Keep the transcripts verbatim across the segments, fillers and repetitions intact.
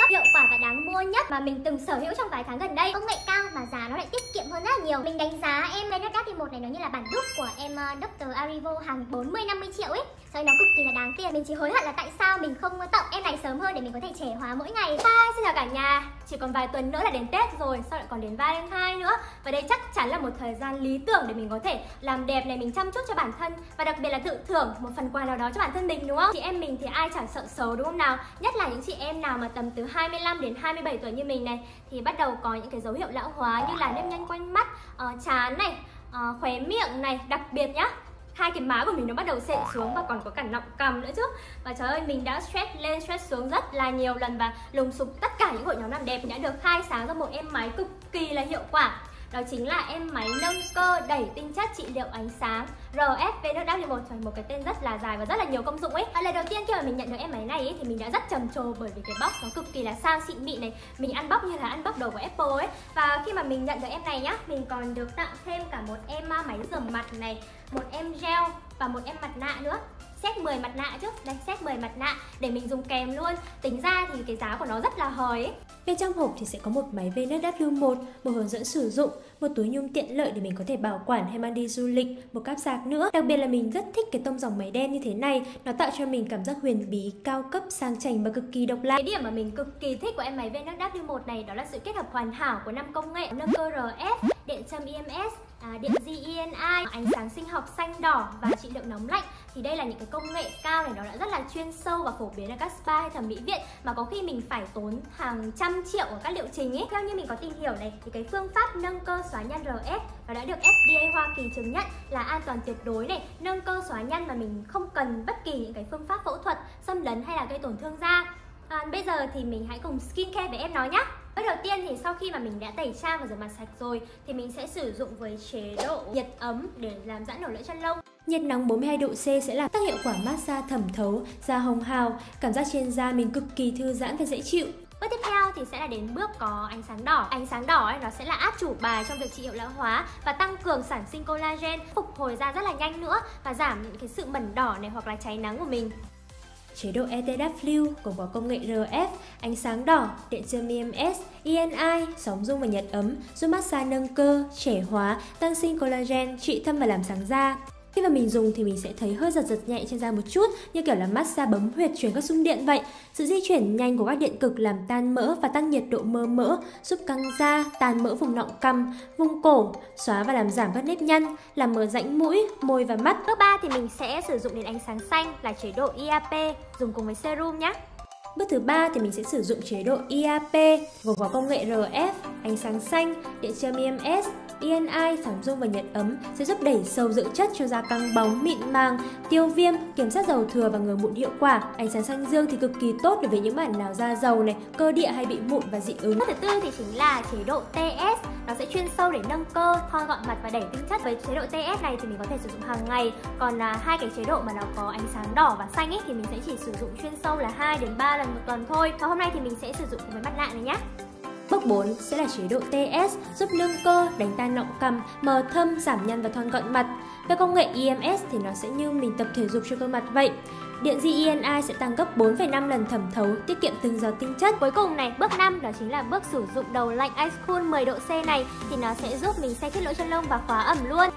cấp, hiệu quả và đáng mua nhất mà mình từng sở hữu trong vài tháng gần đây. Công nghệ cao mà giá nó lại tiết kiệm hơn rất là nhiều. Mình đánh giá em Venus W một này nó như là bản đúc của em uh, Doctor Arrivo hàng bốn mươi năm mươi triệu ấy. Rồi nó cực kỳ là đáng tiền. Mình chỉ hối hận là tại sao mình không tậu em này sớm hơn để mình có thể trẻ hóa mỗi ngày. Hi, xin chào cả nhà. Chỉ còn vài tuần nữa là đến Tết rồi, sau lại còn đến Valentine nữa. Và đây chắc chắn là một thời gian lý tưởng để mình có thể làm đẹp này, mình chăm chút cho bản thân và đặc biệt là tự thưởng một phần quà nào đó cho bản thân mình, đúng không? Chị em mình thì ai chẳng sợ xấu, đúng không nào? Nhất là những chị em nào mà tầm từ hai mươi lăm đến hai mươi bảy tuổi như mình này thì bắt đầu có những cái dấu hiệu lão hóa như là nếp nhăn quanh mắt, uh, trán này, uh, khóe miệng này, đặc biệt nhá, hai cái má của mình nó bắt đầu xệ xuống và còn có cả nọng cằm nữa chứ. Và trời ơi, mình đã stress lên stress xuống rất là nhiều lần và lùng sục tất cả những hội nhóm làm đẹp đã được khai sáng ra một em máy cực kỳ là hiệu quả. Đó chính là em máy nâng cơ đẩy tinh chất trị liệu ánh sáng rờ ép Venus W một, một cái tên rất là dài và rất là nhiều công dụng ấy. Và lần đầu tiên khi mà mình nhận được em máy này ấy, thì mình đã rất trầm trồ bởi vì cái box nó cực kỳ là sang xịn mịn này. Mình ăn bóc như là ăn bóc đầu của Apple ấy. Và khi mà mình nhận được em này nhá, mình còn được tặng thêm cả một em máy rửa mặt này, một em gel và một em mặt nạ nữa. Set mười mặt nạ chứ, đây set mười mặt nạ để mình dùng kèm luôn. Tính ra thì cái giá của nó rất là hời ấy. Bên trong hộp thì sẽ có một máy Venus W một, một hướng dẫn sử dụng, một túi nhung tiện lợi để mình có thể bảo quản hay mang đi du lịch, một cáp sạc nữa. Đặc biệt là mình rất thích cái tông dòng máy đen như thế này, nó tạo cho mình cảm giác huyền bí, cao cấp, sang chảnh và cực kỳ độc lạ. Cái điểm mà mình cực kỳ thích của em máy Venus W một này đó là sự kết hợp hoàn hảo của năm công nghệ nâng cơ rờ ép, điện châm i em ét, à, điện G E N I, ánh sáng sinh học xanh đỏ và trị liệu nóng lạnh. Thì đây là những cái công nghệ cao này, nó đã rất là chuyên sâu và phổ biến ở các spa hay thẩm mỹ viện mà có khi mình phải tốn hàng trăm triệu ở các liệu trình ấy. Theo như mình có tìm hiểu này thì cái phương pháp nâng cơ xóa nhăn rờ ép nó đã được F D A Hoa Kỳ chứng nhận là an toàn tuyệt đối này, nâng cơ xóa nhăn mà mình không cần bất kỳ những cái phương pháp phẫu thuật, xâm lấn hay là gây tổn thương da. À, bây giờ thì mình hãy cùng skincare với em nó nhé. Bước đầu tiên thì sau khi mà mình đã tẩy trang và rửa mặt sạch rồi thì mình sẽ sử dụng với chế độ nhiệt ấm để làm giãn nở lỗ chân lông. Nhiệt nóng bốn mươi hai độ C sẽ làm tăng hiệu quả massage thẩm thấu, da hồng hào, cảm giác trên da mình cực kỳ thư giãn và dễ chịu. Bước tiếp theo thì sẽ là đến bước có ánh sáng đỏ. Ánh sáng đỏ ấy, nó sẽ là át chủ bài trong việc trị liệu lão hóa và tăng cường sản sinh collagen, phục hồi da rất là nhanh nữa và giảm những cái sự mẩn đỏ này hoặc là cháy nắng của mình. Chế độ e tê W gồm có công nghệ rờ ép, ánh sáng đỏ, điện châm i em ét, e en i, sóng rung và nhiệt ấm, giúp massage nâng cơ, trẻ hóa, tăng sinh collagen, trị thâm và làm sáng da. Khi mà mình dùng thì mình sẽ thấy hơi giật giật nhẹ trên da một chút, như kiểu là massage bấm huyệt truyền các xung điện vậy. Sự di chuyển nhanh của các điện cực làm tan mỡ và tăng nhiệt độ mơ mỡ, giúp căng da, tan mỡ vùng nọng cằm, vùng cổ, xóa và làm giảm các nếp nhăn, làm mở rãnh mũi, môi và mắt. Bước ba thì mình sẽ sử dụng đến ánh sáng xanh là chế độ i a pê dùng cùng với serum nhé. Bước thứ ba thì mình sẽ sử dụng chế độ i a pê gồm có công nghệ rờ ép, ánh sáng xanh, điện châm i em ét, e en i, sóng rung và nhiệt ấm sẽ giúp đẩy sâu dưỡng chất cho da căng bóng, mịn màng, tiêu viêm, kiểm soát dầu thừa và ngừa mụn hiệu quả. Ánh sáng xanh dương thì cực kỳ tốt đối với những bạn nào da dầu này, cơ địa hay bị mụn và dị ứng. Bước thứ tư thì chính là chế độ tê ét, nó sẽ chuyên sâu để nâng cơ, thon gọn mặt và đẩy tinh chất. Với chế độ tê ét này thì mình có thể sử dụng hàng ngày, còn à, hai cái chế độ mà nó có ánh sáng đỏ và xanh ấy thì mình sẽ chỉ sử dụng chuyên sâu là hai đến ba lần một tuần thôi. Và hôm nay thì mình sẽ sử dụng cùng với mặt nạ này nhé. Bước bốn sẽ là chế độ tê ét giúp nâng cơ, đánh tan nọng cằm, mờ thâm, giảm nhăn và thon gọn mặt. Với công nghệ i em ét thì nó sẽ như mình tập thể dục cho cơ mặt vậy. Điện G E N I sẽ tăng gấp bốn phẩy năm lần thẩm thấu, tiết kiệm từng giọt tinh chất. Cuối cùng này, bước năm đó chính là bước sử dụng đầu lạnh Ice Cool mười độ C này thì nó sẽ giúp mình xe khít lỗ chân lông và khóa ẩm luôn.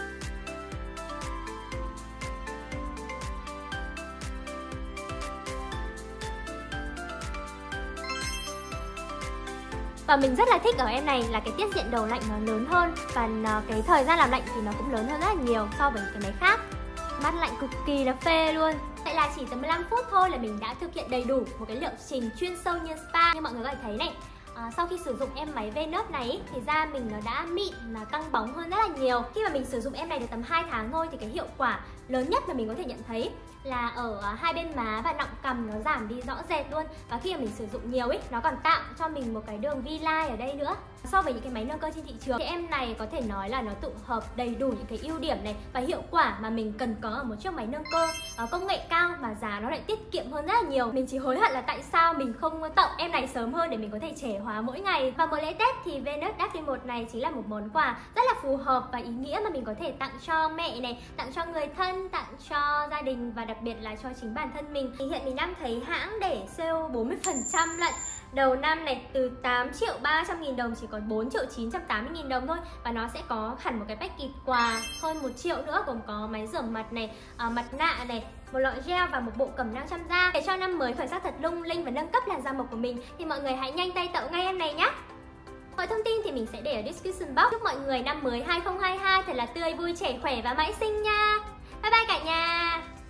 Và mình rất là thích ở em này là cái tiết diện đầu lạnh nó lớn hơn và cái thời gian làm lạnh thì nó cũng lớn hơn rất là nhiều so với những cái máy khác. Mát lạnh cực kỳ là phê luôn. Vậy là chỉ tầm mười lăm phút thôi là mình đã thực hiện đầy đủ một cái liệu trình chuyên sâu như spa. Như mọi người có thể thấy này, à, sau khi sử dụng em máy Venus này thì da mình nó đã mịn mà căng bóng hơn rất là nhiều. Khi mà mình sử dụng em này được tầm hai tháng thôi thì cái hiệu quả lớn nhất mà mình có thể nhận thấy là ở hai bên má và nọng cằm nó giảm đi rõ rệt luôn. Và khi mà mình sử dụng nhiều ấy, nó còn tạo cho mình một cái đường V-line ở đây nữa. So với những cái máy nâng cơ trên thị trường thì em này có thể nói là nó tụ hợp đầy đủ những cái ưu điểm này và hiệu quả mà mình cần có ở một chiếc máy nâng cơ uh, công nghệ cao mà giá nó lại tiết kiệm hơn rất là nhiều. Mình chỉ hối hận là tại sao mình không tậu em này sớm hơn để mình có thể trẻ hóa mỗi ngày. Và mỗi lễ Tết thì Venus W một này chính là một món quà rất là phù hợp và ý nghĩa mà mình có thể tặng cho mẹ này, tặng cho người thân, tặng cho gia đình và đặc đặc biệt là cho chính bản thân mình. Thì hiện mình đang thấy hãng để sale bốn mươi phần trăm lận. Đầu năm này từ tám triệu ba trăm nghìn đồng chỉ còn bốn triệu chín trăm tám mươi nghìn đồng thôi. Và nó sẽ có hẳn một cái package quà hơn một triệu nữa, gồm có máy rửa mặt này, uh, mặt nạ này, một lọ gel và một bộ cẩm nang chăm da. Để cho năm mới khởi sắc thật lung linh và nâng cấp làn da mộc của mình thì mọi người hãy nhanh tay tậu ngay em này nhé. Mọi thông tin thì mình sẽ để ở description box. Chúc mọi người năm mới hai không hai hai thật là tươi vui, trẻ khỏe và mãi xinh nha. Bye bye cả nhà.